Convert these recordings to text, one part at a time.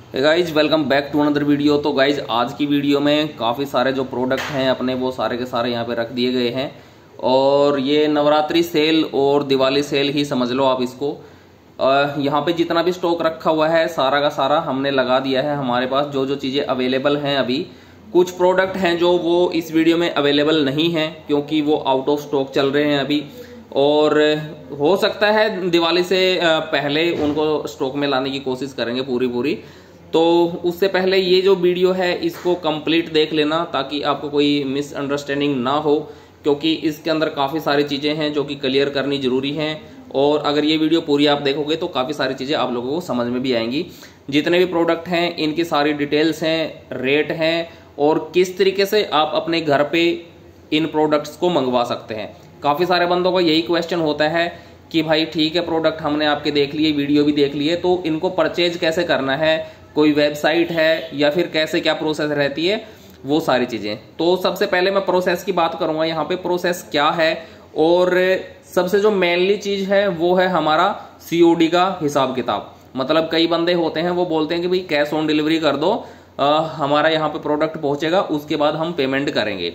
Guys welcome back to another video. तो guys आज की वीडियो में काफ़ी सारे जो प्रोडक्ट हैं अपने वो सारे के सारे यहाँ पे रख दिए गए हैं। और ये नवरात्रि सेल और दिवाली सेल ही समझ लो आप इसको। यहाँ पे जितना भी स्टॉक रखा हुआ है सारा का सारा हमने लगा दिया है। हमारे पास जो जो चीज़ें अवेलेबल हैं अभी, कुछ प्रोडक्ट हैं जो वो इस वीडियो में अवेलेबल नहीं हैं क्योंकि वो आउट ऑफ स्टॉक चल रहे हैं अभी, और हो सकता है दिवाली से पहले उनको स्टॉक में लाने की कोशिश करेंगे पूरी। तो उससे पहले ये जो वीडियो है इसको कंप्लीट देख लेना ताकि आपको कोई मिसअंडरस्टैंडिंग ना हो, क्योंकि इसके अंदर काफ़ी सारी चीज़ें हैं जो कि क्लियर करनी जरूरी हैं। और अगर ये वीडियो पूरी आप देखोगे तो काफ़ी सारी चीज़ें आप लोगों को समझ में भी आएंगी। जितने भी प्रोडक्ट हैं इनकी सारी डिटेल्स हैं, रेट हैं और किस तरीके से आप अपने घर पे इन प्रोडक्ट्स को मंगवा सकते हैं। काफ़ी सारे बंदों का यही क्वेश्चन होता है कि भाई ठीक है, प्रोडक्ट हमने आपके देख लिए, वीडियो भी देख लिए, तो इनको परचेज कैसे करना है, कोई वेबसाइट है या फिर कैसे क्या प्रोसेस रहती है, वो सारी चीजें। तो सबसे पहले मैं प्रोसेस की बात करूंगा। यहाँ पे प्रोसेस क्या है, और सबसे जो मेनली चीज है वो है हमारा सीओडी का हिसाब किताब। मतलब कई बंदे होते हैं वो बोलते हैं कि भाई कैश ऑन डिलीवरी कर दो, हमारा यहाँ पे प्रोडक्ट पहुंचेगा उसके बाद हम पेमेंट करेंगे।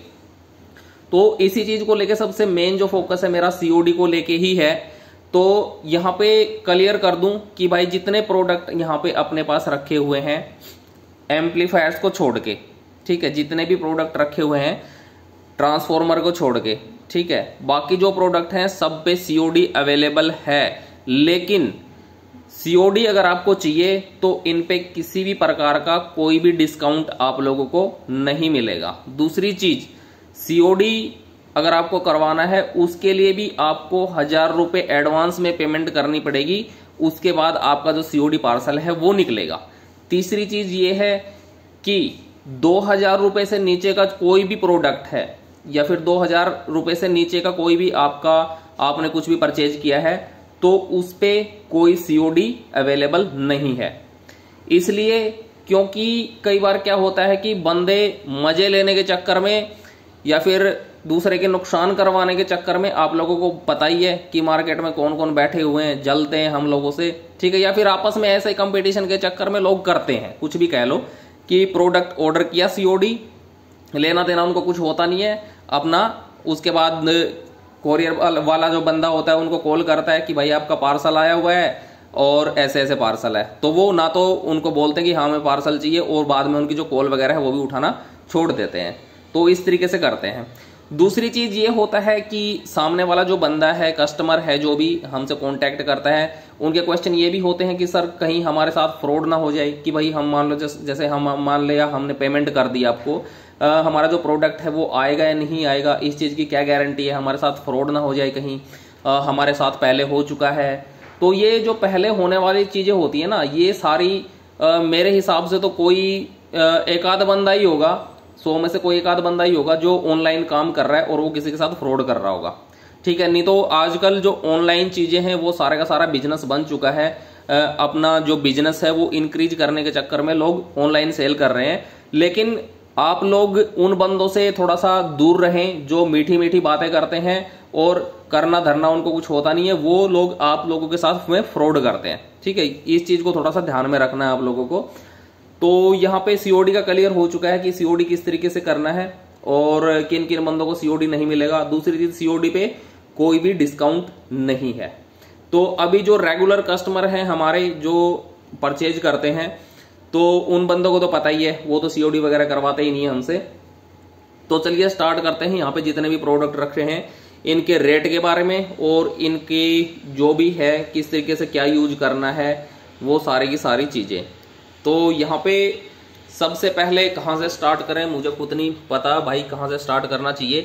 तो इसी चीज को लेके सबसे मेन जो फोकस है मेरा सीओडी को लेके ही है। तो यहाँ पे क्लियर कर दूं कि भाई जितने प्रोडक्ट यहाँ पे अपने पास रखे हुए हैं एम्पलीफायर्स को छोड़ के, ठीक है, जितने भी प्रोडक्ट रखे हुए हैं ट्रांसफॉर्मर को छोड़ के, ठीक है, बाकी जो प्रोडक्ट हैं सब पे सीओडी अवेलेबल है। लेकिन सीओडी अगर आपको चाहिए तो इन पे किसी भी प्रकार का कोई भी डिस्काउंट आप लोगों को नहीं मिलेगा। दूसरी चीज, सीओडी अगर आपको करवाना है उसके लिए भी आपको 1000 रुपए एडवांस में पेमेंट करनी पड़ेगी, उसके बाद आपका जो सीओडी पार्सल है वो निकलेगा। तीसरी चीज ये है कि 2000 रुपए से नीचे का कोई भी प्रोडक्ट है या फिर 2000 रुपए से नीचे का कोई भी आपने कुछ भी परचेज किया है तो उस पे कोई सीओडी अवेलेबल नहीं है। इसलिए क्योंकि कई बार क्या होता है कि बंदे मजे लेने के चक्कर में या फिर दूसरे के नुकसान करवाने के चक्कर में, आप लोगों को पता ही है कि मार्केट में कौन कौन बैठे हुए हैं, जलते हैं हम लोगों से, ठीक है, या फिर आपस में ऐसे कंपटीशन के चक्कर में लोग करते हैं, कुछ भी कह लो, कि प्रोडक्ट ऑर्डर किया, सीओडी लेना देना उनको कुछ होता नहीं है अपना। उसके बाद कोरियर वाला जो बंदा होता है उनको कॉल करता है कि भाई आपका पार्सल आया हुआ है और ऐसे ऐसे पार्सल है, तो वो ना तो उनको बोलते हैं कि हाँ हमें पार्सल चाहिए, और बाद में उनकी जो कॉल वगैरह है वो भी उठाना छोड़ देते हैं। तो इस तरीके से करते हैं। दूसरी चीज ये होता है कि सामने वाला जो बंदा है, कस्टमर है, जो भी हमसे कांटेक्ट करता है, उनके क्वेश्चन ये भी होते हैं कि सर कहीं हमारे साथ फ्रॉड ना हो जाए, कि भाई हम मान लो जैसे हम मान लिया हमने पेमेंट कर दी आपको, हमारा जो प्रोडक्ट है वो आएगा या नहीं आएगा, इस चीज की क्या गारंटी है, हमारे साथ फ्रॉड ना हो जाए कहीं, हमारे साथ पहले हो चुका है। तो ये जो पहले होने वाली चीजें होती है ना, ये सारी मेरे हिसाब से तो कोई एक आध बंदा ही होगा, 100 में से कोई एक आध बंदा ही होगा जो ऑनलाइन काम कर रहा है और वो किसी के साथ फ्रॉड कर रहा होगा, ठीक है। नहीं तो आजकल जो ऑनलाइन चीजें हैं वो सारा का सारा बिजनेस बन चुका है। अपना जो बिजनेस है वो इंक्रीज करने के चक्कर में लोग ऑनलाइन सेल कर रहे हैं। लेकिन आप लोग उन बंदों से थोड़ा सा दूर रहें जो मीठी मीठी बातें करते हैं और करना धरना उनको कुछ होता नहीं है, वो लोग आप लोगों के साथ में फ्रॉड करते हैं, ठीक है। इस चीज को थोड़ा सा ध्यान में रखना है आप लोगों को। तो यहाँ पे सीओडी का क्लियर हो चुका है कि सीओडी किस तरीके से करना है और किन किन बंदों को सीओडी नहीं मिलेगा। दूसरी चीज, सीओडी पे कोई भी डिस्काउंट नहीं है। तो अभी जो रेगुलर कस्टमर हैं हमारे जो परचेज करते हैं, तो उन बंदों को तो पता ही है, वो तो सीओडी वगैरह करवाते ही नहीं है हमसे। तो चलिए स्टार्ट करते हैं। यहाँ पे जितने भी प्रोडक्ट रखे हैं इनके रेट के बारे में और इनकी जो भी है किस तरीके से क्या यूज करना है, वो सारी की सारी चीजें। तो यहाँ पे सबसे पहले कहाँ से स्टार्ट करें, मुझे खुद नहीं पता भाई कहाँ से स्टार्ट करना चाहिए।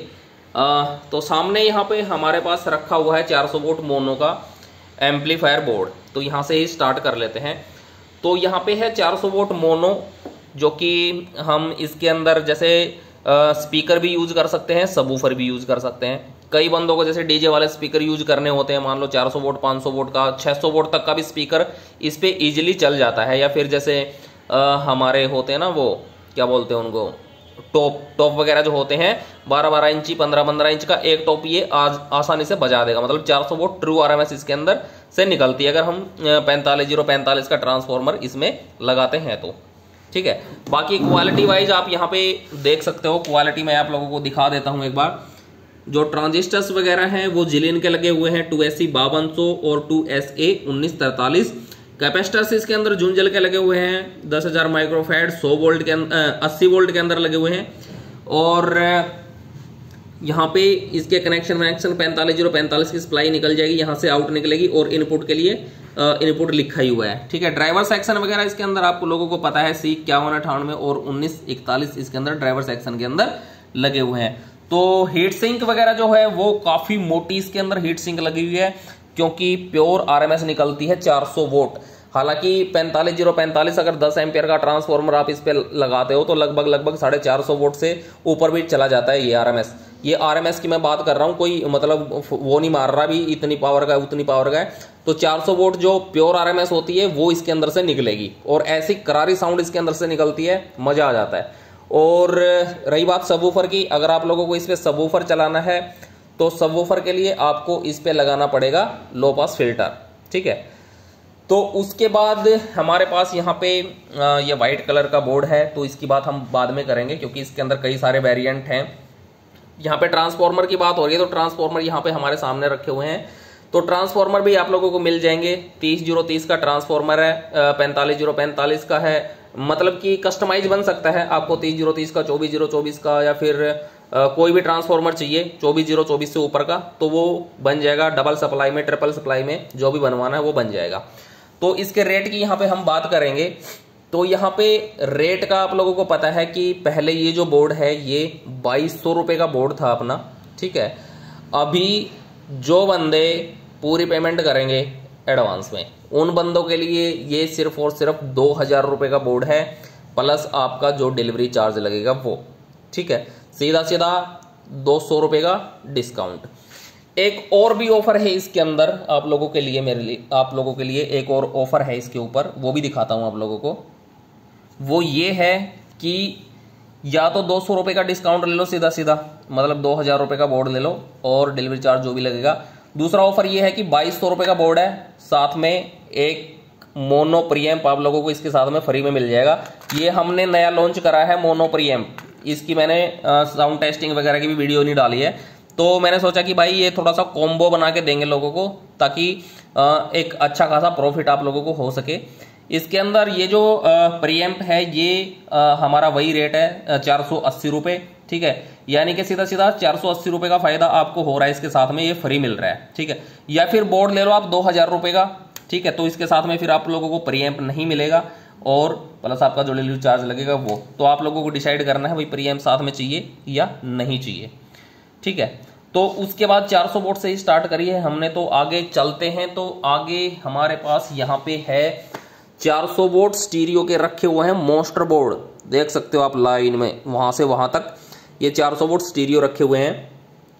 तो सामने यहाँ पे हमारे पास रखा हुआ है 400 वोल्ट मोनो का एम्पलीफायर बोर्ड, तो यहाँ से ही स्टार्ट कर लेते हैं। तो यहाँ पे है 400 वोल्ट मोनो, जो कि हम इसके अंदर जैसे स्पीकर भी यूज कर सकते हैं, सबवूफर भी यूज कर सकते हैं। कई बंदों को जैसे डीजे वाले स्पीकर यूज करने होते हैं, मान लो 400 वोल्ट 500 वोल्ट का 600 वोल्ट तक का भी स्पीकर इस पे इजीली चल जाता है। या फिर जैसे हमारे होते हैं ना, वो क्या बोलते हैं उनको, टॉप वगैरह जो होते हैं 12-12 इंची 15-15 इंच का एक टॉप ये आज आसानी से बजा देगा। मतलब 400 वोल्ट ट्रू आरएमएस इसके अंदर से निकलती है अगर हम 45045 का ट्रांसफॉर्मर इसमें लगाते हैं तो। ठीक है, बाकी क्वालिटी वाइज आप यहाँ पे देख सकते हो। क्वालिटी मैं आप लोगों को दिखा देता हूँ एक बार। जो ट्रांजिस्टर्स वगैरह हैं वो जिलिन के लगे हुए हैं 2SE 5200 और 2SA 1943। कैपेसिटर्स इसके अंदर जुंजल के लगे हुए हैं 10,000 माइक्रोफैड 100 वोल्ट के 80 वोल्ट के अंदर लगे हुए हैं। और यहाँ पे इसके कनेक्शन 45-045 की सप्लाई निकल जाएगी, यहाँ से आउट निकलेगी और इनपुट के लिए इनपुट लिखा ही हुआ है। ठीक है, ड्राइवर सेक्शन वगैरह इसके अंदर आपको लोगों को पता है C5198 और 1941 इसके अंदर ड्राइवर सेक्शन के अंदर लगे हुए हैं। तो हीट सिंक वगैरह जो है वो काफी मोटी इसके अंदर हीट सिंक लगी हुई है, क्योंकि प्योर आरएमएस निकलती है 400 वोल्ट। हालांकि 45-045 अगर 10 एम्पियर का ट्रांसफॉर्मर आप इस पे लगाते हो तो लगभग 450 वोल्ट से ऊपर भी चला जाता है ये आरएमएस की मैं बात कर रहा हूं, कोई मतलब वो नहीं मार रहा भी इतनी पावर का उतनी पावर का है। तो 400 वोल्ट जो प्योर आरएमएस होती है वो इसके अंदर से निकलेगी और ऐसी करारी साउंड इसके अंदर से निकलती है, मजा आ जाता है। और रही बात सबवूफर की, अगर आप लोगों को इस पे सबवूफर चलाना है तो सबवूफर के लिए आपको इस पे लगाना पड़ेगा लो पास फिल्टर। ठीक है, तो उसके बाद हमारे पास यहाँ पे ये व्हाइट कलर का बोर्ड है, तो इसकी बात हम बाद में करेंगे क्योंकि इसके अंदर कई सारे वेरिएंट हैं। यहाँ पे ट्रांसफॉर्मर की बात हो रही है, तो ट्रांसफॉर्मर यहाँ पे हमारे सामने रखे हुए हैं। तो ट्रांसफॉर्मर भी आप लोगों को मिल जाएंगे। 30-030 का ट्रांसफॉर्मर है, 45-045 का है, मतलब कि कस्टमाइज बन सकता है। आपको 30-030 का, 24-024 का, या फिर कोई भी ट्रांसफॉर्मर चाहिए 24-024 से ऊपर का तो वो बन जाएगा। डबल सप्लाई में, ट्रिपल सप्लाई में जो भी बनवाना है वो बन जाएगा। तो इसके रेट की यहाँ पे हम बात करेंगे। तो यहाँ पे रेट का आप लोगों को पता है कि पहले ये जो बोर्ड है ये 2200 रुपये का बोर्ड था अपना। ठीक है, अभी जो बंदे पूरी पेमेंट करेंगे एडवांस में उन बंदों के लिए ये सिर्फ और सिर्फ 2000 रुपये का बोर्ड है, प्लस आपका जो डिलीवरी चार्ज लगेगा वो। ठीक है, सीधा 200 रुपये का डिस्काउंट। एक और भी ऑफर है इसके अंदर आप लोगों के लिए, मेरे लिए आप लोगों के लिए एक और ऑफर है इसके ऊपर, वो भी दिखाता हूं आप लोगों को। वो ये है कि या तो 200 रुपये का डिस्काउंट ले लो सीधा, मतलब 2000 रुपये का बोर्ड ले लो और डिलीवरी चार्ज जो भी लगेगा। दूसरा ऑफर ये है कि 2200 रुपये का बोर्ड है, साथ में एक मोनो प्रीएम्प आप लोगों को इसके साथ में फ्री में मिल जाएगा। ये हमने नया लॉन्च करा है मोनो प्रीएम्प, इसकी मैंने साउंड टेस्टिंग वगैरह की भी वीडियो नहीं डाली है, तो मैंने सोचा कि भाई ये थोड़ा सा कॉम्बो बना के देंगे लोगों को ताकि एक अच्छा खासा प्रॉफिट आप लोगों को हो सके। इसके अंदर ये जो प्रीएम्प है ये हमारा वही रेट है 480 रुपये। ठीक है, यानी कि सीधा 480 रुपये का फायदा आपको हो रहा है, इसके साथ में ये फ्री मिल रहा है। ठीक है, या फिर बोर्ड ले लो आप 2000 रुपये का। ठीक है, तो इसके साथ में फिर आप लोगों को प्रीएम्प नहीं मिलेगा और प्लस आपका जो डिलीवरी चार्ज लगेगा वो। तो आप लोगों को डिसाइड करना है भाई प्रीएम्प साथ में चाहिए या नहीं चाहिए। ठीक है, तो उसके बाद 400 वोल्ट से ही स्टार्ट करिए हमने, तो आगे चलते हैं। तो आगे हमारे पास यहाँ पे है 400 वोल्ट स्टीरियो के रखे हुए हैं मोस्टर बोर्ड, देख सकते हो आप लाइन में वहां से वहां तक ये 400 वोल्ट स्टीरियो रखे हुए हैं।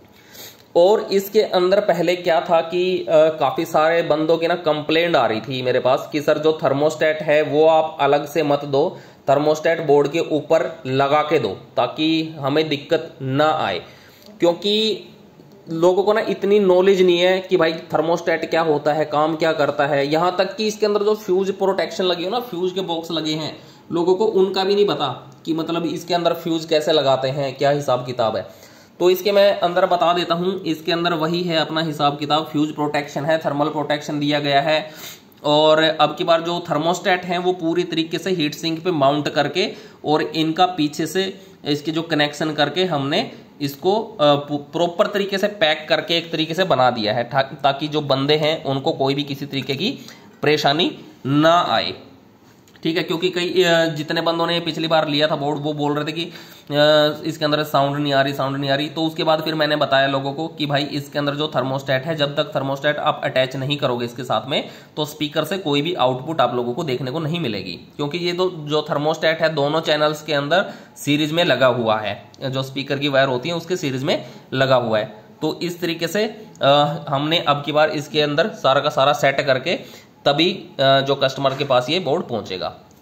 और इसके अंदर पहले क्या था कि काफी सारे बंदों की ना कंप्लेंट आ रही थी मेरे पास कि सर जो थर्मोस्टेट है वो आप अलग से मत दो, थर्मोस्टेट बोर्ड के ऊपर लगा के दो ताकि हमें दिक्कत ना आए। क्योंकि लोगों को ना इतनी नॉलेज नहीं है कि भाई थर्मोस्टेट क्या होता है, काम क्या करता है। यहां तक कि इसके अंदर जो फ्यूज प्रोटेक्शन लगी हो ना, फ्यूज के बॉक्स लगे हैं, लोगों को उनका भी नहीं पता कि मतलब इसके अंदर फ्यूज कैसे लगाते हैं, क्या हिसाब किताब है। तो इसके मैं अंदर बता देता हूं, इसके अंदर वही है अपना हिसाब किताब, फ्यूज प्रोटेक्शन है, थर्मल प्रोटेक्शन दिया गया है। और अब की बार जो थर्मोस्टेट है वो पूरी तरीके से हीट सिंक पे माउंट करके और इनका पीछे से इसके जो कनेक्शन करके हमने इसको प्रॉपर तरीके से पैक करके एक तरीके से बना दिया है ताकि जो बंदे हैं उनको कोई भी किसी तरीके की परेशानी ना आए। ठीक है, क्योंकि कई जितने बंदों ने पिछली बार लिया था बोर्ड वो बोल रहे थे कि इसके अंदर साउंड नहीं आ रही। तो उसके बाद फिर मैंने बताया लोगों को कि भाई इसके अंदर जो थर्मोस्टेट है, जब तक थर्मोस्टेट आप अटैच नहीं करोगे इसके साथ में तो स्पीकर से कोई भी आउटपुट आप लोगों को देखने को नहीं मिलेगी। क्योंकि ये तो जो थर्मोस्टेट है दोनों चैनल्स के अंदर सीरीज में लगा हुआ है, जो स्पीकर की वायर होती है उसके सीरीज में लगा हुआ है। तो इस तरीके से हमने अब की बार इसके अंदर सारा का सारा सेट करके तभी जो कस्टमर के पास ये बोर्ड पहुंचेगा। ठीक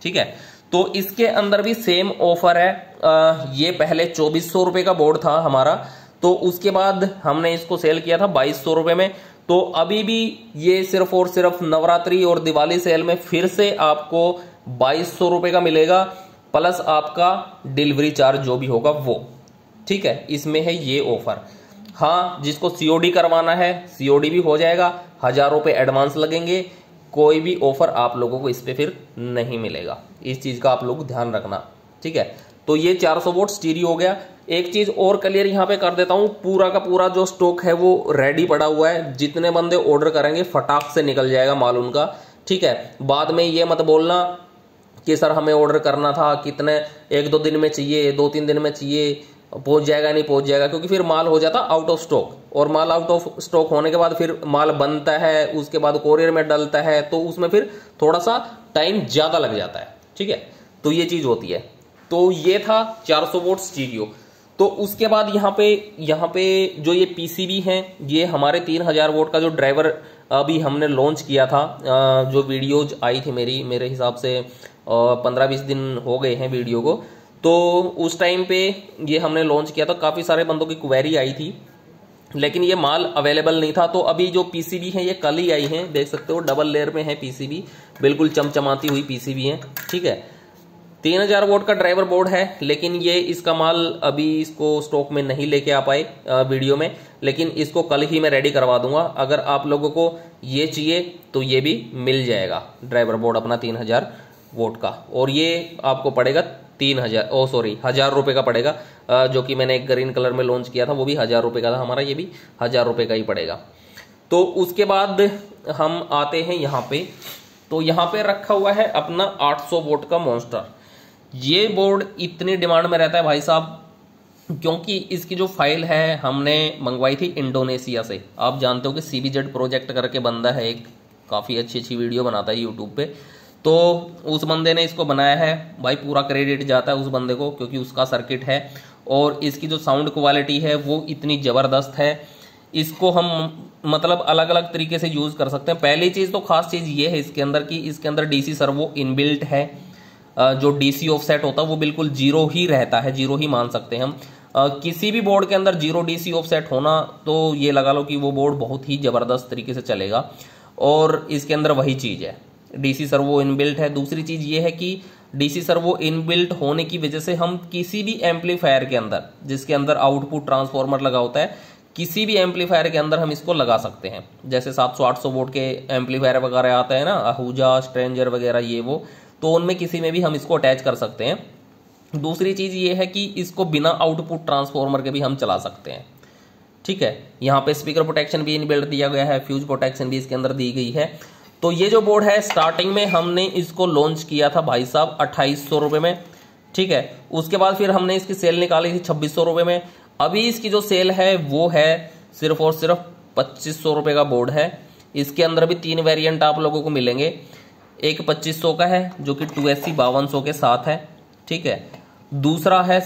ठीक है। तो इसके अंदर भी सेम ऑफर है। ये पहले 2400 रुपए का बोर्ड था हमारा, तो उसके बाद हमने इसको सेल किया था 2200 रुपए में। तो अभी भी ये सिर्फ और सिर्फ नवरात्रि और दिवाली सेल में फिर से आपको 2200 रुपए का मिलेगा, प्लस आपका डिलीवरी चार्ज जो भी होगा वो, ठीक है। इसमें है ये ऑफर। हाँ, जिसको सीओडी करवाना है सीओडी भी हो जाएगा, 1000 रुपए एडवांस लगेंगे। कोई भी ऑफर आप लोगों को इस पे फिर नहीं मिलेगा, इस चीज का आप लोग ध्यान रखना, ठीक है। तो ये 400 वोट स्टीरियो हो गया। एक चीज और क्लियर यहाँ पे कर देता हूं, पूरा का पूरा जो स्टॉक है वो रेडी पड़ा हुआ है। जितने बंदे ऑर्डर करेंगे फटाक से निकल जाएगा माल उनका, ठीक है। बाद में ये मत बोलना कि सर हमें ऑर्डर करना था, कितने 1-2 दिन में चाहिए, 2-3 दिन में चाहिए, पहुंच जाएगा नहीं पहुंच जाएगा, क्योंकि फिर माल हो जाता आउट ऑफ स्टॉक। और माल आउट ऑफ स्टॉक होने के बाद फिर माल बनता है, उसके बाद कोरियर में डलता है, तो उसमें फिर थोड़ा सा टाइम ज्यादा लग जाता है, ठीक है। तो ये चीज होती है। तो ये था 400 वोट स्टीरियो। तो उसके बाद यहाँ पे जो ये पीसीबी हैं, ये हमारे 3000 वोट का जो ड्राइवर अभी हमने लॉन्च किया था, जो वीडियोज आई थी मेरे हिसाब से 15-20 दिन हो गए हैं वीडियो को। तो उस टाइम पे ये हमने लॉन्च किया था, काफी सारे बंदों की क्वेरी आई थी, लेकिन ये माल अवेलेबल नहीं था। तो अभी जो पीसीबी है ये कल ही आई है, देख सकते हो डबल लेयर में है पीसीबी, बिल्कुल चमचमाती हुई पीसीबी है, ठीक है। 3000 वोट का ड्राइवर बोर्ड है, लेकिन ये इसका माल अभी इसको स्टॉक में नहीं लेके आ पाए वीडियो में, लेकिन इसको कल ही मैं रेडी करवा दूंगा। अगर आप लोगों को ये चाहिए तो ये भी मिल जाएगा ड्राइवर बोर्ड अपना 3000 वोट का, और ये आपको पड़ेगा 1000 रुपए का पड़ेगा। जो कि मैंने एक ग्रीन कलर में लॉन्च किया था वो भी 1000 रुपए का था हमारा, ये भी 1000 रुपए का ही पड़ेगा। तो उसके बाद हम आते हैं यहाँ पे, तो यहाँ पे रखा हुआ है अपना 800 वोट का मॉन्स्टर। ये बोर्ड इतनी डिमांड में रहता है भाई साहब, क्योंकि इसकी जो फाइल है हमने मंगवाई थी इंडोनेशिया से। आप जानते हो कि CBZ प्रोजेक्ट करके बंदा है एक, काफी अच्छी वीडियो बनाता है यूट्यूब पे। तो उस बंदे ने इसको बनाया है भाई, पूरा क्रेडिट जाता है उस बंदे को, क्योंकि उसका सर्किट है। और इसकी जो साउंड क्वालिटी है वो इतनी जबरदस्त है, इसको हम मतलब अलग अलग तरीके से यूज कर सकते हैं। पहली चीज तो खास चीज ये है इसके अंदर की इसके अंदर DC सर्वो इनबिल्ट है। जो DC ऑफसेट होता है वो बिल्कुल 0 ही रहता है, 0 ही मान सकते हैं हम। किसी भी बोर्ड के अंदर 0 DC ऑफसेट होना, तो ये लगा लो कि वो बोर्ड बहुत ही जबरदस्त तरीके से चलेगा। और इसके अंदर वही चीज है, DC सर्वो इनबिल्ट है। दूसरी चीज ये है कि DC सर्वो इनबिल्ट होने की वजह से हम किसी भी एम्पलीफायर के अंदर, जिसके अंदर आउटपुट ट्रांसफार्मर लगा होता है, किसी भी एम्पलीफायर के अंदर हम इसको लगा सकते हैं। जैसे 700-800 वोट के एम्पलीफायर वगैरह आते हैं ना, आहूजा, स्ट्रेंजर वगैरह, ये वो, तो उनमें किसी में भी हम इसको अटैच कर सकते हैं। दूसरी चीज ये है कि इसको बिना आउटपुट ट्रांसफार्मर के भी हम चला सकते हैं, ठीक है। यहाँ पे स्पीकर प्रोटेक्शन भी इनबिल्ट दिया गया है, फ्यूज प्रोटेक्शन भी इसके अंदर दी गई है। तो ये जो बोर्ड है स्टार्टिंग में हमने इसको लॉन्च किया था भाई साहब 2800 रुपए में, ठीक है। उसके बाद फिर हमने इसकी सेल निकाली थी 2600 रुपए में। अभी इसकी जो सेल है वो है सिर्फ और सिर्फ 2500 रुपए का बोर्ड है। इसके अंदर भी 3 वेरिएंट आप लोगों को मिलेंगे। एक 2500 का है जो कि 2SC 5200 के साथ है, ठीक है। दूसरा है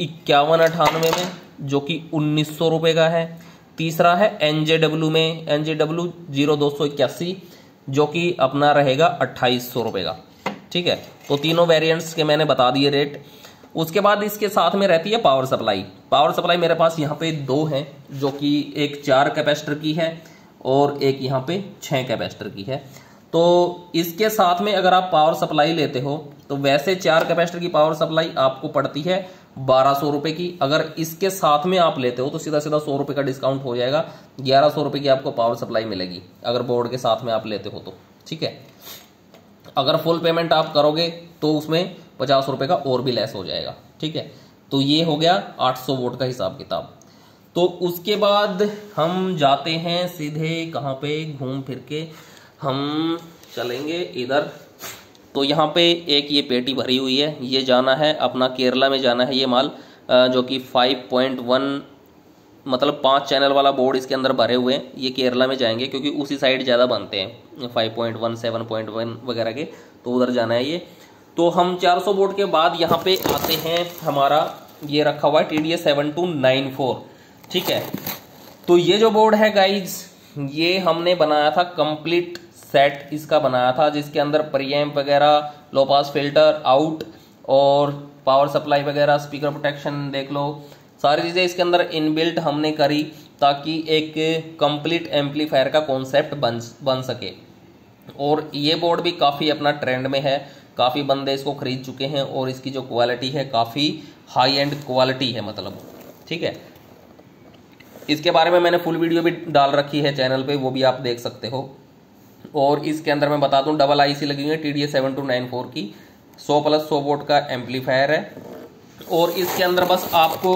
C5198 में जो कि 1900 रुपए का है। तीसरा है NJW में, NJW 0281 जो कि अपना रहेगा 2800 रुपए का, ठीक है। तो तीनों वेरिएंट्स के मैंने बता दिए रेट। उसके बाद इसके साथ में रहती है पावर सप्लाई। पावर सप्लाई मेरे पास यहाँ पे 2 हैं, जो कि एक 4 कैपेसिटर की है और एक यहाँ पे 6 कैपेसिटर की है। तो इसके साथ में अगर आप पावर सप्लाई लेते हो तो वैसे 4 कैपेसिटर की पावर सप्लाई आपको पड़ती है 1200 रुपए की। अगर इसके साथ में आप लेते हो तो सीधा सीधा 100 रुपए का डिस्काउंट हो जाएगा, 1100 रुपए की आपको पावर सप्लाई मिलेगी अगर बोर्ड के साथ में आप लेते हो तो, ठीक है। अगर फुल पेमेंट आप करोगे तो उसमें 50 रुपए का और भी लेस हो जाएगा, ठीक है। तो ये हो गया 800 वोट का हिसाब किताब। तो उसके बाद हम जाते हैं सीधे कहाँ पे, घूम फिर के हम चलेंगे इधर। तो यहाँ पे एक ये पेटी भरी हुई है, ये जाना है अपना केरला में जाना है ये माल, जो कि 5.1 मतलब 5 चैनल वाला बोर्ड इसके अंदर भरे हुए हैं। ये केरला में जाएंगे क्योंकि उसी साइड ज़्यादा बनते हैं 5.1, 7.1 वगैरह के, तो उधर जाना है ये। तो हम 400 बोर्ड के बाद यहाँ पे आते हैं, हमारा ये रखा हुआ है TDS 7294, ठीक है। तो ये जो बोर्ड है गाइज, ये हमने बनाया था कंप्लीट सेट इसका बनाया था, जिसके अंदर प्रीएम्प वगैरह लो पास फिल्टर आउट और पावर सप्लाई वगैरह, स्पीकर प्रोटेक्शन देख लो, सारी चीज़ें इसके अंदर इनबिल्ट हमने करी ताकि एक कंप्लीट एम्पलीफायर का कॉन्सेप्ट बन सके। और ये बोर्ड भी काफ़ी अपना ट्रेंड में है, काफ़ी बंदे इसको खरीद चुके हैं और इसकी जो क्वालिटी है काफ़ी हाई एंड क्वालिटी है मतलब, ठीक है। इसके बारे में मैंने फुल वीडियो भी डाल रखी है चैनल पे, वो भी आप देख सकते हो। और इसके अंदर मैं बता दूं डबल आईसी लगी हुई है TDS7294 की, 100 + 100 वोल्ट का एम्पलीफायर है। और इसके अंदर बस आपको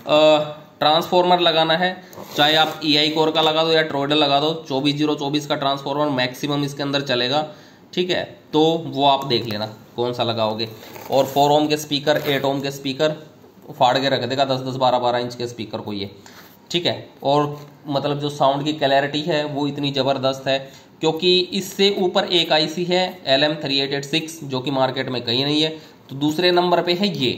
ट्रांसफॉर्मर लगाना है, चाहे आप EI कोर का लगा दो या ट्रोइडल लगा दो, 24024 का ट्रांसफॉर्मर मैक्सिमम इसके अंदर चलेगा, ठीक है। तो वो आप देख लेना कौन सा लगाओगे। और 4 ओम के स्पीकर, 8 ओम के स्पीकर फाड़ के रख देगा, 10-10 12-12 इंच के स्पीकर को ये, ठीक है। और मतलब जो साउंड की क्लैरिटी है वो इतनी ज़बरदस्त है, क्योंकि इससे ऊपर एक आईसी है LM3886 जो कि मार्केट में कहीं नहीं है, तो दूसरे नंबर पे है ये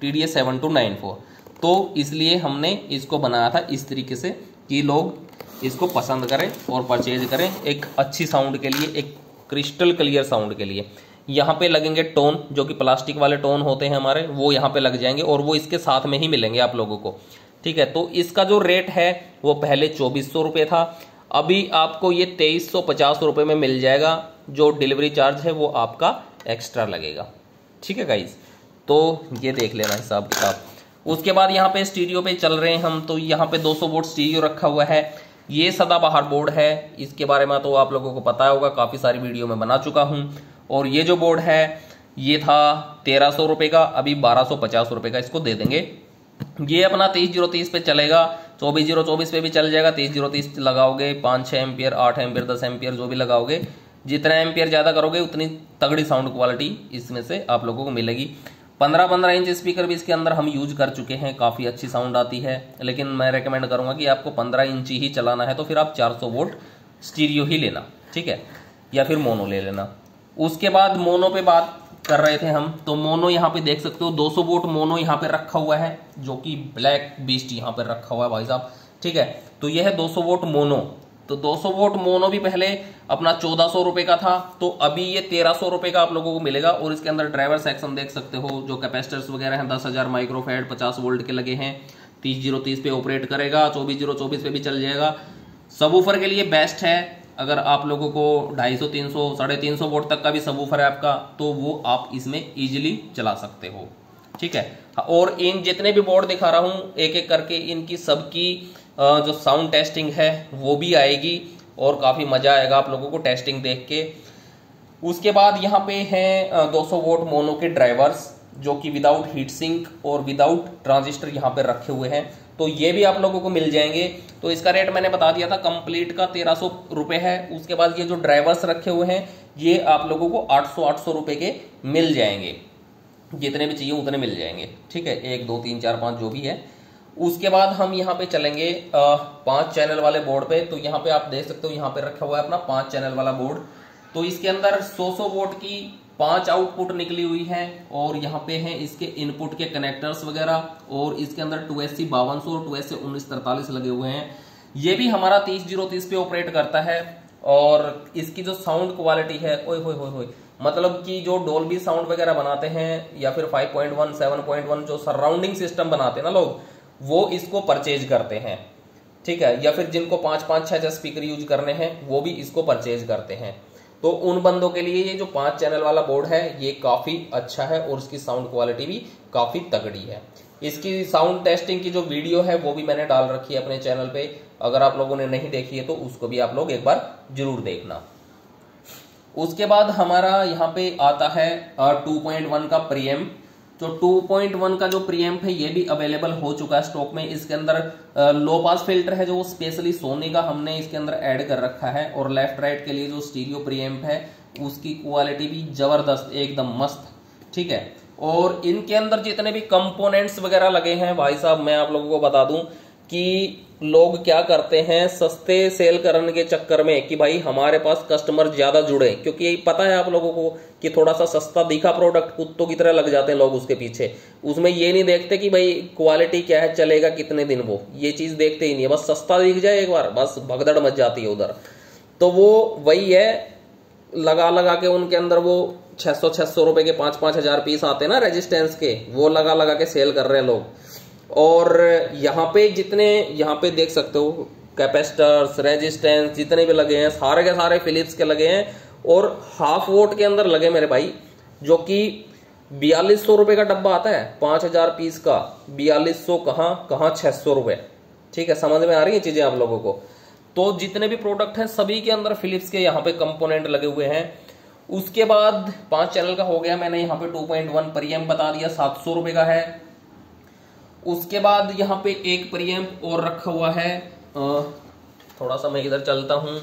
TDS7294। तो इसलिए हमने इसको बनाया था इस तरीके से कि लोग इसको पसंद करें और परचेज करें एक अच्छी साउंड के लिए, एक क्रिस्टल क्लियर साउंड के लिए। यहाँ पे लगेंगे टोन, जो कि प्लास्टिक वाले टोन होते हैं हमारे, वो यहाँ पे लग जाएंगे और वो इसके साथ में ही मिलेंगे आप लोगों को, ठीक है। तो इसका जो रेट है वो पहले 2400 रुपये था, अभी आपको ये 2350 रुपये में मिल जाएगा। जो डिलीवरी चार्ज है वो आपका एक्स्ट्रा लगेगा, ठीक है गाइज। तो ये देख लेना हिसाब किताब। उसके बाद यहाँ पे स्टीरियो पे चल रहे हैं हम, तो यहाँ पे 200 वोल्ट स्टीरियो रखा हुआ है। ये सदाबहार बोर्ड है, इसके बारे में तो आप लोगों को पता होगा, काफ़ी सारी वीडियो में बना चुका हूँ। और ये जो बोर्ड है ये था 1300 रुपये का, अभी 1250 रुपये का इसको दे देंगे। ये अपना 23030 पे चलेगा, 24024 पे भी चल जाएगा। 23030 लगाओगे 5-6 एम्पियर, 8 एम्पियर, 10 एम्पियर जो भी लगाओगे, जितना एम्पियर ज़्यादा करोगे उतनी तगड़ी साउंड क्वालिटी इसमें से आप लोगों को मिलेगी। 15-15 इंच स्पीकर भी इसके अंदर हम यूज कर चुके हैं, काफ़ी अच्छी साउंड आती है। लेकिन मैं रेकमेंड करूंगा कि आपको 15 इंच ही चलाना है तो फिर आप 400 वोल्ट स्टीरियो ही लेना, ठीक है, या फिर मोनो ले लेना। उसके बाद मोनो पे बात कर रहे थे हम, तो मोनो यहाँ पे देख सकते हो 200 वोल्ट मोनो यहाँ पे रखा हुआ है, जो कि ब्लैक बीस्ट यहाँ पे रखा हुआ है भाई साहब, ठीक है। तो यह है 200 वोल्ट मोनो। तो 200 वोल्ट मोनो भी पहले अपना 1400 रुपये का था, तो अभी ये 1300 रुपये का आप लोगों को मिलेगा। और इसके अंदर ड्राइवर सेक्शन देख सकते हो, जो कैपेसिटर्स वगैरह हैं 10,000 माइक्रोफैड 50 वोल्ट के लगे हैं। 30030 पे ऑपरेट करेगा, 24024 पे भी चल जाएगा। सबवूफर के लिए बेस्ट है, अगर आप लोगों को 250, 300, 350 वोल्ट तक का भी सबवूफर है आपका, तो वो आप इसमें इजीली चला सकते हो, ठीक है। और इन जितने भी बोर्ड दिखा रहा हूं एक एक करके, इनकी सबकी जो साउंड टेस्टिंग है वो भी आएगी और काफ़ी मज़ा आएगा आप लोगों को टेस्टिंग देख के। उसके बाद यहाँ पे हैं 200 वोल्ट मोनो के ड्राइवर्स, जो कि विदाउट हीट सिंक और विदाउट ट्रांजिस्टर यहाँ पे रखे हुए हैं, तो ये भी आप लोगों को मिल जाएंगे। तो इसका रेट मैंने बता दिया था, कंप्लीट का 1300 रुपये है। उसके बाद ये जो ड्राइवर्स रखे हुए हैं ये आप लोगों को 800 रुपये के मिल जाएंगे, जितने भी चाहिए उतने मिल जाएंगे, ठीक है। 1 2 3 4 5 जो भी है। उसके बाद हम यहाँ पे चलेंगे 5 चैनल वाले बोर्ड पे। तो यहाँ पे आप देख सकते हो, यहाँ पे रखा हुआ है अपना 5 चैनल वाला बोर्ड। तो इसके अंदर 100 वोल्ट की 5 आउटपुट निकली हुई है और यहाँ पे हैं इसके इनपुट के कनेक्टर्स वगैरह। और इसके अंदर 2SC 5200 और 2SC 1943 लगे हुए हैं। ये भी हमारा 30030 पे ऑपरेट करता है। और इसकी जो साउंड क्वालिटी है, ओए होए होए होए, मतलब कि जो डोल्बी साउंड वगैरह बनाते हैं या फिर 5.1 7.1 जो सराउंडिंग सिस्टम बनाते हैं ना लोग, वो इसको परचेज करते हैं, ठीक है। या फिर जिनको 5-5 6 स्पीकर यूज करने हैं वो भी इसको परचेज करते हैं। तो उन बंदों के लिए ये जो 5 चैनल वाला बोर्ड है ये काफी अच्छा है और इसकी साउंड क्वालिटी भी काफी तगड़ी है। इसकी साउंड टेस्टिंग की जो वीडियो है वो भी मैंने डाल रखी है अपने चैनल पे, अगर आप लोगों ने नहीं देखी है तो उसको भी आप लोग एक बार जरूर देखना। उसके बाद हमारा यहाँ पे आता है 2.1 का प्रीएम्प। तो 2.1 का जो प्रीएम्प है ये भी अवेलेबल हो चुका है स्टॉक में। इसके अंदर लो पास फिल्टर है जो स्पेशली सोनी का हमने इसके अंदर ऐड कर रखा है। और लेफ्ट राइट के लिए जो स्टीरियो प्रीएम्प है उसकी क्वालिटी भी जबरदस्त, एकदम मस्त, ठीक है। और इनके अंदर जितने भी कंपोनेंट्स वगैरह लगे हैं भाई साहब, मैं आप लोगों को बता दूं कि लोग क्या करते हैं सस्ते सेल करने के चक्कर में कि भाई हमारे पास कस्टमर ज्यादा जुड़े, क्योंकि यही पता है आप लोगों को कि थोड़ा सा सस्ता दिखा प्रोडक्ट कुत्तों की तरह लग जाते हैं लोग उसके पीछे। उसमें ये नहीं देखते कि भाई क्वालिटी क्या है, चलेगा कितने दिन, वो ये चीज देखते ही नहीं है। बस सस्ता दिख जाए एक बार बस भगदड़ मच जाती है उधर। तो वो वही है, लगा लगा के उनके अंदर वो 600 रुपए के 5-5 हजार पीस आते हैं ना रेजिस्टेंस के, वो लगा लगा के सेल कर रहे हैं लोग। और यहाँ पे जितने यहाँ पे देख सकते हो कैपेसिटर्स रेजिस्टेंस जितने भी लगे हैं सारे के सारे फिलिप्स के लगे हैं, और हाफ वोट के अंदर लगे मेरे भाई, जो कि 4200 रुपए का डब्बा आता है 5000 पीस का। 4200 कहाँ 600 रुपए। ठीक है, समझ में आ रही है चीजें आप लोगों को। तो जितने भी प्रोडक्ट हैं सभी के अंदर फिलिप्स के यहाँ पे कंपोनेंट लगे हुए हैं। उसके बाद 5 चैनल का हो गया, मैंने यहाँ पे 2.1 प्रीएम्प बता दिया, 700 रुपए का है। उसके बाद यहाँ पे एक प्रीएम्प और रखा हुआ है, थोड़ा सा मैं इधर चलता हूं,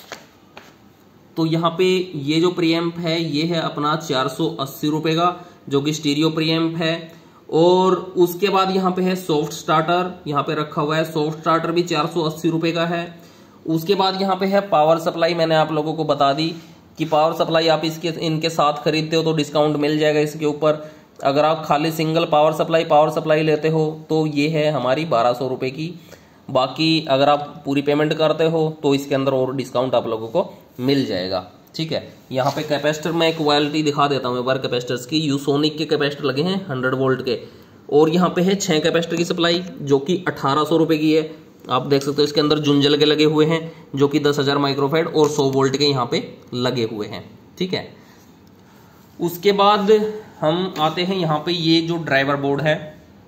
तो यहाँ पे ये जो प्रीएम्प है ये है अपना 480 रुपए का, जो कि स्टीरियो प्रीएम्प है। और उसके बाद यहाँ पे है सॉफ्ट स्टार्टर, यहाँ पे रखा हुआ है, सॉफ्ट स्टार्टर भी 480 रुपए का है। उसके बाद यहाँ पे है पावर सप्लाई, मैंने आप लोगों को बता दी कि पावर सप्लाई आप इनके साथ खरीदते हो तो डिस्काउंट मिल जाएगा इसके ऊपर। अगर आप खाली सिंगल पावर सप्लाई लेते हो तो ये है हमारी 1200 रुपए की। बाकी अगर आप पूरी पेमेंट करते हो तो इसके अंदर और डिस्काउंट आप लोगों को मिल जाएगा। ठीक है, यहाँ पे कैपेसिटर में क्वालिटी दिखा देता हूँ एक बार कैपेसिटर्स की। यूसोनिक के कैपेसिटर लगे हैं 100 वोल्ट के, और यहाँ पे है 6 कैपेसिटर की सप्लाई जो कि 1800 रुपए की है। आप देख सकते हो इसके अंदर जुंजल के लगे हुए हैं जो कि 10,000 माइक्रोफेड और 100 वोल्ट के यहाँ पे लगे हुए हैं। ठीक है, उसके बाद हम आते हैं यहाँ पे, ये जो ड्राइवर बोर्ड है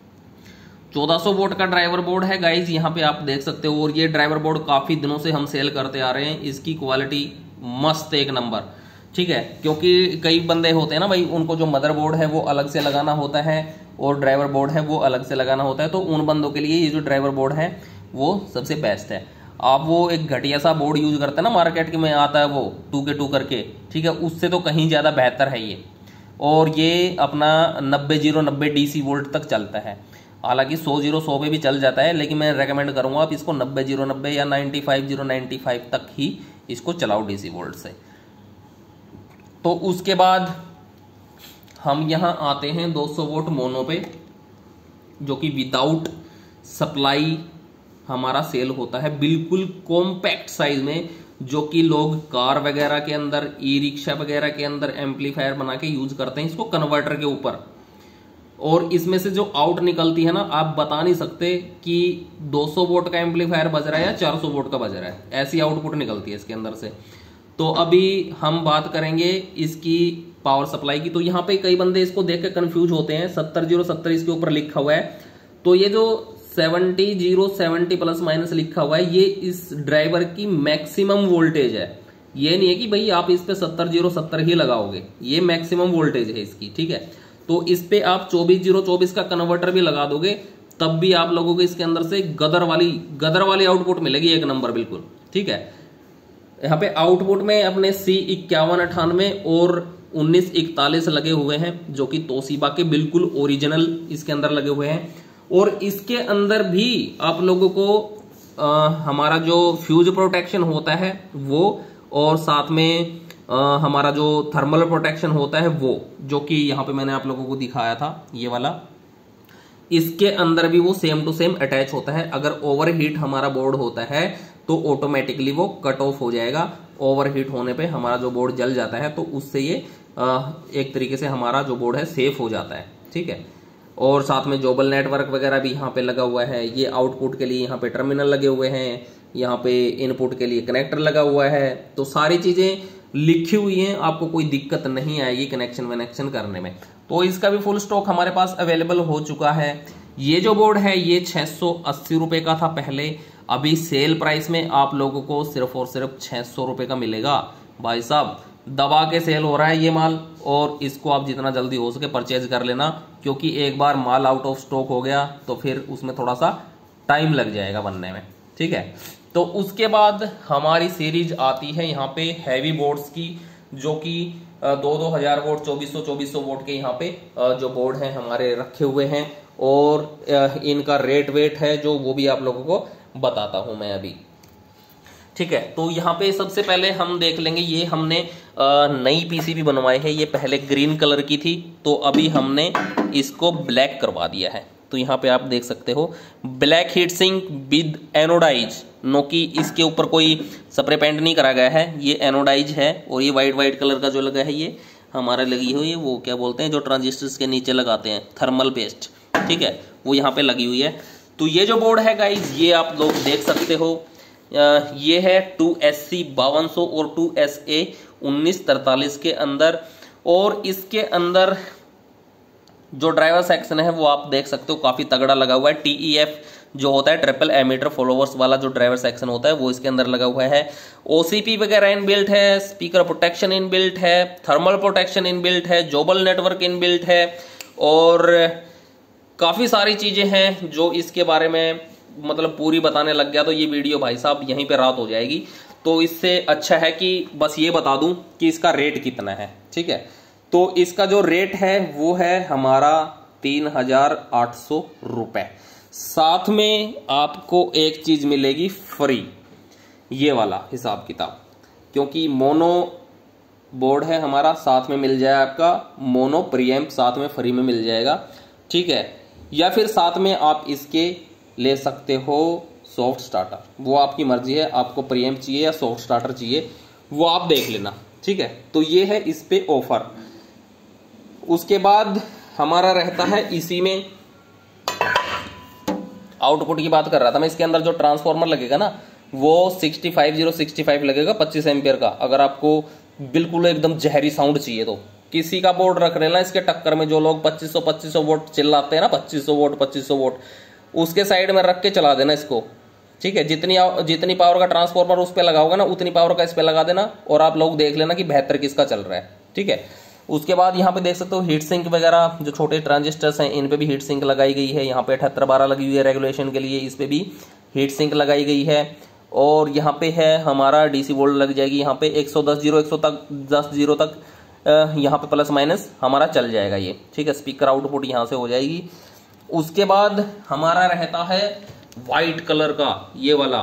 1400 वोट का ड्राइवर बोर्ड है गाइज, यहाँ पे आप देख सकते हो। और ये ड्राइवर बोर्ड काफी दिनों से हम सेल करते आ रहे हैं, इसकी क्वालिटी मस्त एक नंबर। ठीक है, क्योंकि कई बंदे होते हैं ना भाई, उनको जो मदरबोर्ड है वो अलग से लगाना होता है और ड्राइवर बोर्ड है वो अलग से लगाना होता है। तो उन बंदों के लिए ये जो ड्राइवर बोर्ड है वो सबसे बेस्ट है। आप वो एक घटिया सा बोर्ड यूज करते हैं ना मार्केट में आता है वो 2K2 करके, ठीक है, उससे तो कहीं ज्यादा बेहतर है ये। और ये अपना 90-0-90 DC वोल्ट तक चलता है। हालांकि 100-0-100 पे भी चल जाता है, लेकिन मैं रेकमेंड करूंगा आप इसको 90-0-90 या 95-0-95 तक ही इसको चलाओ DC वोल्ट से। तो उसके बाद हम यहां आते हैं 200 वोट मोनो पे, जो कि विदाउट सप्लाई हमारा सेल होता है, बिल्कुल कॉम्पैक्ट साइज में, जो कि लोग कार वगैरह के अंदर, ई रिक्शा वगैरह के अंदर एम्पलीफायर बना के यूज करते हैं इसको कन्वर्टर के ऊपर। और इसमें से जो आउट निकलती है ना, आप बता नहीं सकते कि 200 वोट का एम्पलीफायर बज रहा है या 400 वोट का बज रहा है, ऐसी आउटपुट निकलती है इसके अंदर से। तो अभी हम बात करेंगे इसकी पावर सप्लाई की। तो यहाँ पे कई बंदे इसको देख के कंफ्यूज होते हैं, 70-0-70 इसके ऊपर लिखा हुआ है, तो ये जो 70-0-70 प्लस माइनस लिखा हुआ है ये इस ड्राइवर की मैक्सिमम वोल्टेज है। ये नहीं है कि भाई आप इस पे 70-0-70 ही लगाओगे, ये मैक्सिमम वोल्टेज है इसकी। ठीक है, तो इस पे आप 24-0-24 का कन्वर्टर भी लगा दोगे तब भी आप लोगों को इसके अंदर से गदर वाली आउटपुट मिलेगी, एक नंबर बिल्कुल। ठीक है, यहाँ पे आउटपुट में अपने C5198 और 1941 लगे हुए हैं, जो कि तोशिबा के बिल्कुल ओरिजिनल इसके अंदर लगे हुए हैं। और इसके अंदर भी आप लोगों को हमारा जो फ्यूज प्रोटेक्शन होता है वो, और साथ में हमारा जो थर्मल प्रोटेक्शन होता है वो, जो कि यहाँ पे मैंने आप लोगों को दिखाया था ये वाला, इसके अंदर भी वो सेम टू सेम अटैच होता है। अगर ओवरहीट हमारा बोर्ड होता है तो ऑटोमेटिकली वो कट ऑफ हो जाएगा। ओवरहीट होने पे हमारा जो बोर्ड जल जाता है तो उससे ये एक तरीके से हमारा जो बोर्ड है सेफ हो जाता है। ठीक है, और साथ में जोबल नेटवर्क वगैरह भी यहाँ पे लगा हुआ है। ये आउटपुट के लिए यहाँ पे टर्मिनल लगे हुए हैं, यहाँ पे इनपुट के लिए कनेक्टर लगा हुआ है। तो सारी चीजें लिखी हुई हैं, आपको कोई दिक्कत नहीं आएगी कनेक्शन वनेक्शन करने में। तो इसका भी फुल स्टॉक हमारे पास अवेलेबल हो चुका है। ये जो बोर्ड है ये 680 रुपए का था पहले, अभी सेल प्राइस में आप लोगों को सिर्फ और सिर्फ 600 रुपए का मिलेगा। भाई साहब दबा के सेल हो रहा है ये माल, और इसको आप जितना जल्दी हो सके परचेज कर लेना, क्योंकि एक बार माल आउट ऑफ स्टॉक हो गया तो फिर उसमें थोड़ा सा टाइम लग जाएगा बनने में। ठीक है, तो उसके बाद हमारी सीरीज आती है यहाँ पे हैवी बोर्ड्स की, जो कि 2-2000 वोट 2400 वोट के यहाँ पे जो बोर्ड हैं हमारे रखे हुए हैं, और इनका रेट वेट है जो वो भी आप लोगों को बताता हूं मैं अभी। ठीक है, तो यहाँ पे सबसे पहले हम देख लेंगे, ये हमने नई पीसीबी बनवाई है। ये पहले ग्रीन कलर की थी तो अभी हमने इसको ब्लैक करवा दिया है। तो यहाँ पे आप देख सकते हो black heat sink with anodize, no कि इसके ऊपर कोई स्प्रे पेंट नहीं करा गया है, ये एनोडाइज है। और ये वाइट कलर का जो लगा है ये हमारे लगी हुई है, वो क्या बोलते हैं जो ट्रांजिस्टर्स के नीचे लगाते हैं, थर्मल पेस्ट, ठीक है, वो यहाँ पे लगी हुई है। तो ये जो बोर्ड है गाइज, ये आप लोग देख सकते हो, ये है 2SC 5200 और 2SA 1943 के अंदर। और इसके अंदर जो ड्राइवर सेक्शन है वो आप देख सकते हो काफी तगड़ा लगा हुआ है। TEF जो होता है ट्रिपल एमीटर फॉलोवर्स वाला जो ड्राइवर सेक्शन होता है वो इसके अंदर लगा हुआ है। OCP वगैरह इनबिल्ट है, स्पीकर प्रोटेक्शन इनबिल्ट है, थर्मल प्रोटेक्शन इनबिल्ट है, जोबल नेटवर्क इनबिल्ट है, और काफी सारी चीजें हैं जो इसके बारे में मतलब पूरी बताने लग गया तो ये वीडियो भाई साहब यहीं पे रात हो जाएगी। तो इससे अच्छा है कि बस ये बता दूं कि इसका रेट कितना है, ठीक है। तो इसका जो रेट है वो है हमारा 3800 रुपए। साथ में आपको एक चीज मिलेगी फ्री, ये वाला हिसाब किताब, क्योंकि मोनो बोर्ड है हमारा, साथ में मिल जाए आपका मोनो प्रीएम्प, साथ में फ्री में मिल जाएगा, ठीक है। या फिर साथ में आप इसके ले सकते हो सॉफ्ट स्टार्टर, वो आपकी मर्जी है, आपको प्रीएम्प चाहिए या सॉफ्ट स्टार्टर चाहिए वो आप देख लेना, ठीक है। तो ये है इस पे ऑफर। उसके बाद हमारा रहता है इसी में आउटपुट की बात कर रहा था मैं, इसके अंदर जो ट्रांसफॉर्मर लगेगा ना वो 65065 लगेगा 25 एम्पियर का। अगर आपको बिल्कुल एकदम जहरी साउंड चाहिए तो किसी का बोर्ड रख लेना इसके टक्कर में, जो लोग 2500 वोट चिल्लाते हैं ना, 2500 वोट उसके साइड में रख के चला देना इसको, ठीक है। जितनी पावर का ट्रांसफॉर्मर उस पर लगा होगा ना उतनी पावर का इस पे लगा देना, और आप लोग देख लेना कि बेहतर किसका चल रहा है, ठीक है। उसके बाद यहाँ पे देख सकते हो हीट सिंक वगैरह, जो छोटे ट्रांजिस्टर्स हैं इन पे भी हीट सिंक लगाई गई है। यहाँ पे 7812 लगी हुई है रेगुलेशन के लिए, इस पे भी हीट सिंक लगाई गई है। और यहाँ पे है हमारा DC वोल्ट लग जाएगी, यहाँ पे 110 तक यहाँ पे प्लस माइनस हमारा चल जाएगा ये, ठीक है। स्पीकर आउटपुट यहाँ से हो जाएगी। उसके बाद हमारा रहता है व्हाइट कलर का ये वाला,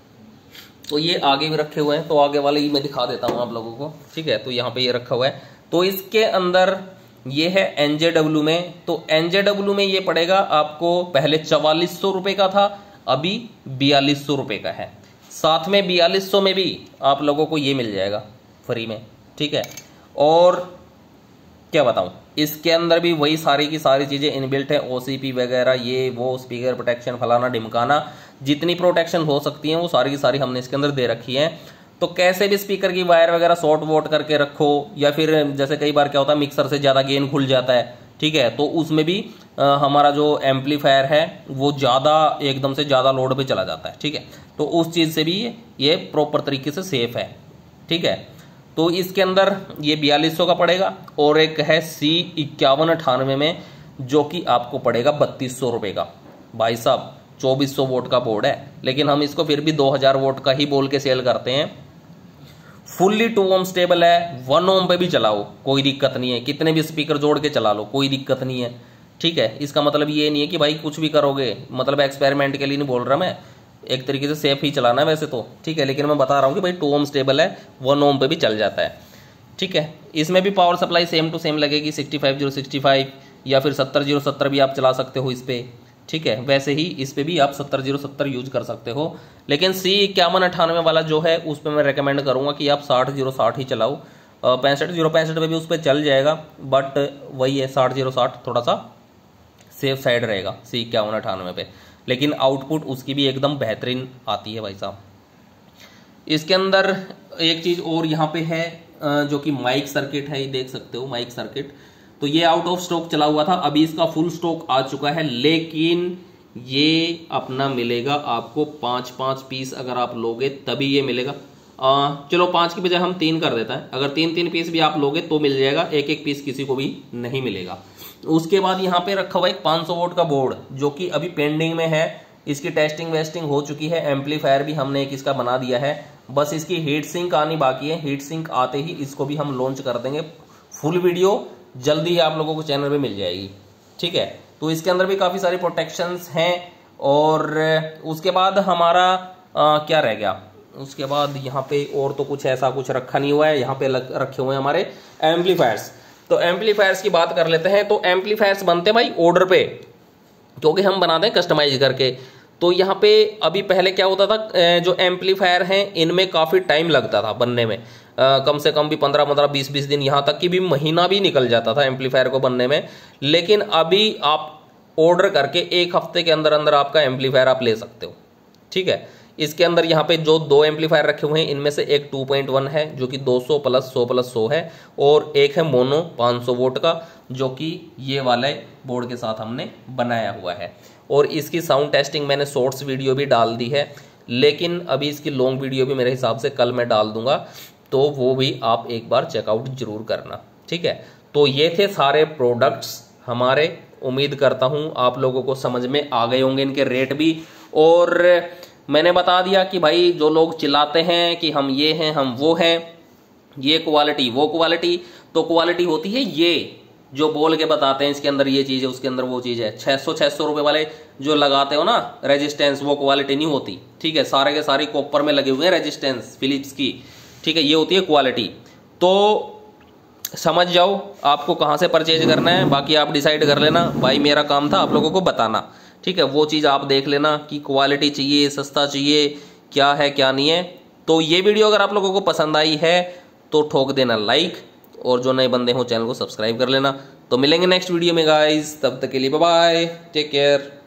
तो ये आगे भी रखे हुए हैं, तो आगे वाले ही मैं दिखा देता हूँ आप लोगों को, ठीक है। तो यहाँ पे ये रखा हुआ है, तो इसके अंदर ये है NJW में। तो NJW में ये पड़ेगा आपको, पहले 4400 रुपए का था, अभी 4200 रुपए का है। साथ में 4200 में भी आप लोगों को ये मिल जाएगा फ्री में, ठीक है। और क्या बताऊं, इसके अंदर भी वही सारी की सारी चीजें इनबिल्ट है, OCP वगैरह ये वो, स्पीकर प्रोटेक्शन फलाना ढिमकाना, जितनी प्रोटेक्शन हो सकती है वो सारी की सारी हमने इसके अंदर दे रखी है। तो कैसे भी स्पीकर की वायर वगैरह शॉर्ट वोट करके रखो, या फिर जैसे कई बार क्या होता है मिक्सर से ज्यादा गेन खुल जाता है, ठीक है, तो उसमें भी हमारा जो एम्पलीफायर है वो ज्यादा एकदम से ज्यादा लोड पे चला जाता है, ठीक है। तो उस चीज से भी ये प्रॉपर तरीके से सेफ है, ठीक है। तो इसके अंदर ये 4200 का पड़ेगा, और एक है C5198 में जो कि आपको पड़ेगा 3200 रुपए का। भाई साहब 2400 वोट का बोर्ड है, लेकिन हम इसको फिर भी 2000 वोट का ही बोल के सेल करते हैं। फुल्ली 2 ओम स्टेबल है, 1 ओम पे भी चलाओ कोई दिक्कत नहीं है, कितने भी स्पीकर जोड़ के चला लो कोई दिक्कत नहीं है, ठीक है। इसका मतलब ये नहीं है कि भाई कुछ भी करोगे, मतलब एक्सपेरिमेंट के लिए नहीं बोल रहा मैं, एक तरीके से सेफ ही चलाना है वैसे तो, ठीक है। लेकिन मैं बता रहा हूँ कि भाई 2 ओम स्टेबल है, 1 ओम पे भी चल जाता है, ठीक है। इसमें भी power supply same to same लगेगी, 65065 या फिर 70070 भी आप चला सकते हो इस पे, ठीक है। वैसे ही इस पे भी आप 70070 यूज कर सकते हो, लेकिन C5198 वाला जो है उस पे मैं रेकमेंड करूंगा कि आप 60060 ही चलाओ। 65065 पे भी उस पर चल जाएगा, बट वही है 60060 थोड़ा सा सेफ साइड रहेगा C5198 पे, लेकिन आउटपुट उसकी भी एकदम बेहतरीन आती है भाई साहब। इसके अंदर एक चीज और यहाँ पे है जो कि माइक सर्किट है, ये देख सकते हो माइक सर्किट। तो ये आउट ऑफ स्टॉक चला हुआ था, अभी इसका फुल स्टॉक आ चुका है, लेकिन ये अपना मिलेगा आपको 5-5 पीस अगर आप लोगे तभी ये मिलेगा। चलो 5 की बजाय हम 3 कर देता है, अगर 3-3 पीस भी आप लोगे तो मिल जाएगा, 1-1 पीस किसी को भी नहीं मिलेगा। उसके बाद यहाँ पे रखा हुआ एक 500 वोट का बोर्ड जो कि अभी पेंडिंग में है, इसकी टेस्टिंग वेस्टिंग हो चुकी है, एम्पलीफायर भी हमने एक इसका बना दिया है, बस इसकी हीट सिंक आनी बाकी है। हीट सिंक आते ही इसको भी हम लॉन्च कर देंगे, फुल वीडियो जल्दी ही आप लोगों को चैनल पे मिल जाएगी, ठीक है। तो इसके अंदर भी काफी सारी प्रोटेक्शंस हैं। और उसके बाद हमारा क्या रह गया, उसके बाद यहाँ पे और तो कुछ ऐसा कुछ रखा नहीं हुआ है, यहाँ पे रखे हुए हैं हमारे एम्पलीफायर्स। तो एम्पलीफायर्स की बात कर लेते हैं। तो एम्पलीफायर्स बनते हैं भाई ऑर्डर पे, क्योंकि हम बनाते हैं कस्टमाइज करके। तो यहाँ पे अभी पहले क्या होता था, जो एम्पलीफायर हैं इनमें काफ़ी टाइम लगता था बनने में। कम से कम भी 15-15, 20-20 दिन, यहाँ तक कि भी महीना भी निकल जाता था एम्पलीफायर को बनने में। लेकिन अभी आप ऑर्डर करके 1 हफ्ते के अंदर अंदर आपका एम्पलीफायर आप ले सकते हो। ठीक है, इसके अंदर यहाँ पे जो 2 एम्पलीफायर रखे हुए हैं, इनमें से एक 2.1 है जो कि 200 प्लस 100 प्लस 100 है, और एक है मोनो 500 वोट का जो कि ये वाले बोर्ड के साथ हमने बनाया हुआ है। और इसकी साउंड टेस्टिंग मैंने शॉर्ट्स वीडियो भी डाल दी है, लेकिन अभी इसकी लॉन्ग वीडियो भी मेरे हिसाब से कल मैं डाल दूंगा, तो वो भी आप एक बार चेकआउट जरूर करना। ठीक है, तो ये थे सारे प्रोडक्ट्स हमारे। उम्मीद करता हूं आप लोगों को समझ में आ गए होंगे इनके रेट भी। और मैंने बता दिया कि भाई जो लोग चिल्लाते हैं कि हम ये हैं हम वो हैं, ये क्वालिटी वो क्वालिटी, तो क्वालिटी होती है ये जो बोल के बताते हैं इसके अंदर ये चीज है उसके अंदर वो चीज है। 600 रुपए वाले जो लगाते हो ना रेजिस्टेंस, वो क्वालिटी नहीं होती। ठीक है, सारे के सारे कॉपर में लगे हुए हैं रेजिस्टेंस फिलिप्स की। ठीक है, ये होती है क्वालिटी। तो समझ जाओ आपको कहां से परचेज करना है, बाकी आप डिसाइड कर लेना। भाई मेरा काम था आप लोगों को बताना। ठीक है, वो चीज आप देख लेना कि क्वालिटी चाहिए, सस्ता चाहिए, क्या है क्या नहीं है। तो ये वीडियो अगर आप लोगों को पसंद आई है तो ठोक देना लाइक, और जो नए बंदे हो चैनल को सब्सक्राइब कर लेना। तो मिलेंगे नेक्स्ट वीडियो में गाइस, तब तक के लिए बाय बाय, टेक केयर।